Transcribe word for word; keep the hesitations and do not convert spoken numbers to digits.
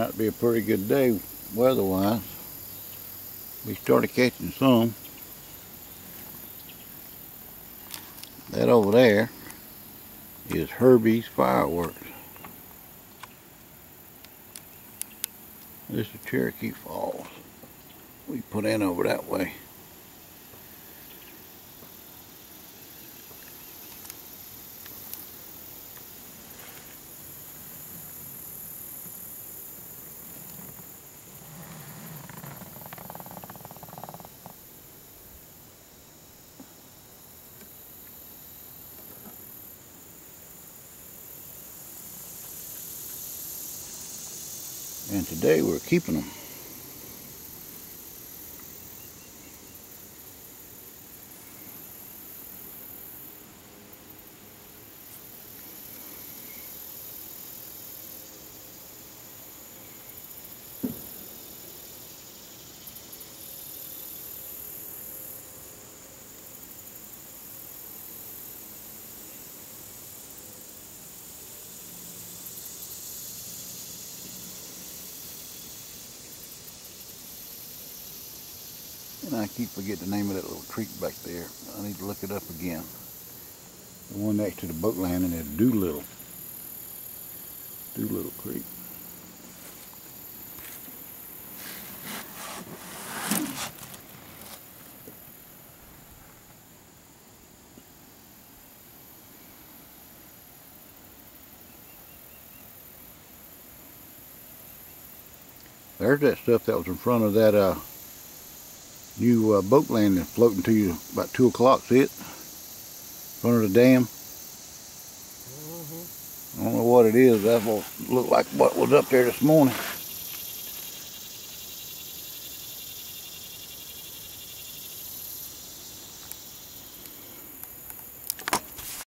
out to be a pretty good day weather-wise. We started catching some. That over there is Herbie's fireworks. This is Cherokee Falls. We put in over that way. And today we're keeping them. And I keep forgetting the name of that little creek back there. I need to look it up again. The one next to the boat landing is Doolittle. Doolittle Creek. There's that stuff that was in front of that uh, new uh, boat landing floating to you about two o'clock, see it? In front of the dam. Mm-hmm. I don't know what it is. That will look like what was up there this morning.